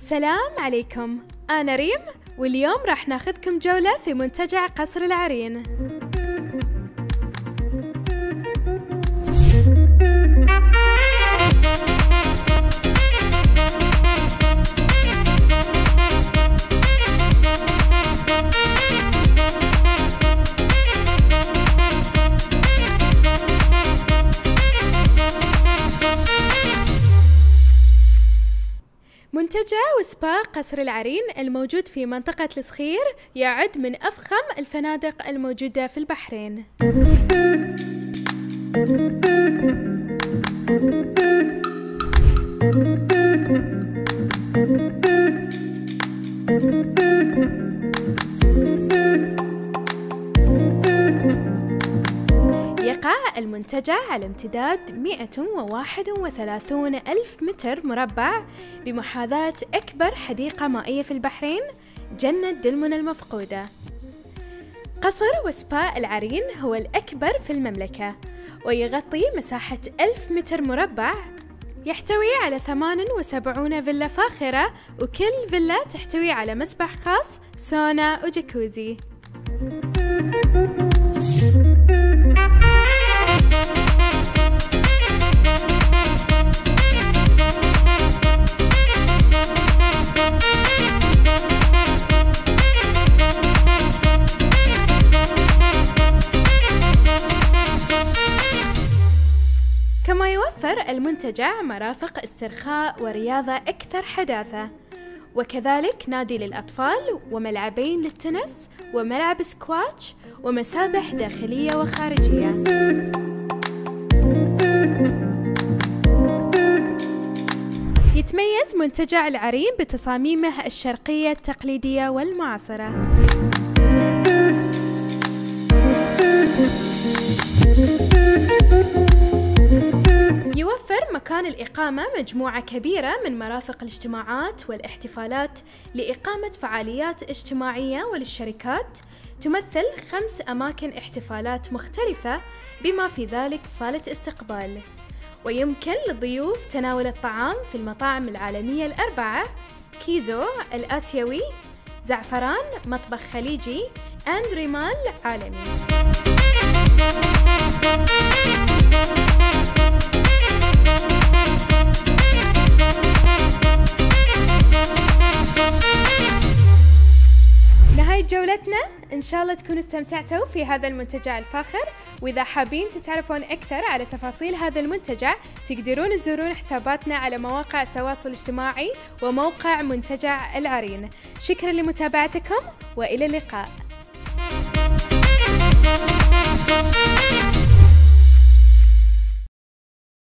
السلام عليكم، أنا ريم، واليوم راح ناخذكم جولة في منتجع قصر العرين. منتجع وسبا قصر العرين الموجود في منطقة الصخير يعد من أفخم الفنادق الموجودة في البحرين. يقع المنتجع على امتداد 131 ألف متر مربع بمحاذاة أكبر حديقة مائية في البحرين، جنة دلمن المفقودة. قصر وسبا العرين هو الأكبر في المملكة ويغطي مساحة 1000 متر مربع، يحتوي على 78 فيلا فاخرة، وكل فيلا تحتوي على مسبح خاص، سونا وجاكوزي. كما يوفر المنتجع مرافق استرخاء ورياضة أكثر حداثة، وكذلك نادي للأطفال وملعبين للتنس وملعب سكواتش ومسابح داخلية وخارجية. يتميز منتجع العرين بتصاميمه الشرقية التقليدية والمعاصرة. يوفر مكان الإقامة مجموعة كبيرة من مرافق الاجتماعات والاحتفالات لإقامة فعاليات اجتماعية وللشركات، تمثل 5 أماكن احتفالات مختلفة بما في ذلك صالة استقبال، ويمكن للضيوف تناول الطعام في المطاعم العالمية ال4: كيزو الآسيوي، زعفران مطبخ خليجي، ريمال عالمي. نهاية جولتنا، إن شاء الله تكونوا استمتعتوا في هذا المنتجع الفاخر، وإذا حابين تتعرفون أكثر على تفاصيل هذا المنتجع تقدرون تزورون حساباتنا على مواقع التواصل الاجتماعي وموقع منتجع العرين. شكرا لمتابعتكم وإلى اللقاء.